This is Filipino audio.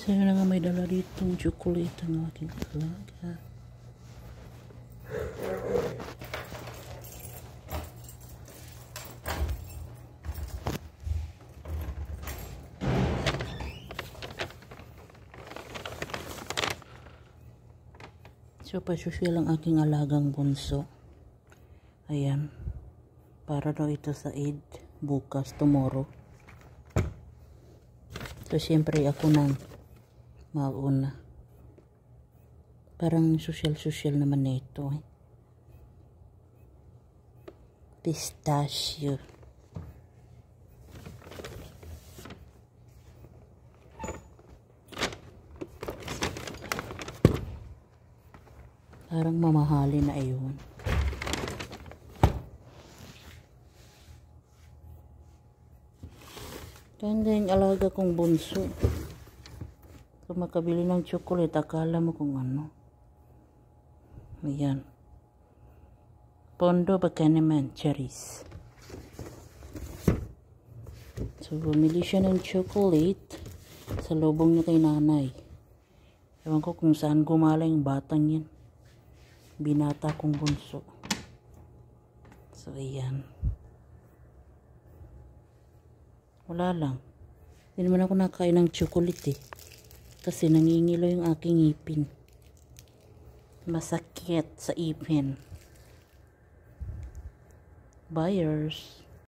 Sa'yo na nga may dala ditong chocolate ang aking alaga. So, pa-social ang aking alagang bunso. Ayan. Para daw ito sa Eid. Bukas, tomorrow. So, siyempre ako nang mauna. Parang social naman na ito. Pistachio. Parang mamahali na iyon. Ganda yung alaga kong bunso. Kung makabili ng chocolate, akala mo kung ano. Ayan. Pondo Bakaneman cherries. So, bumili siya ng chocolate sa lubong niya kay nanay. Ewan ko kung saan gumaling batang yan. Binata kong bunso. So, ayan. Wala lang. Hindi naman ako nakain ng chocolate eh. Kasi nangingilo yung aking ipin. Masakit sa ipin. Buyers.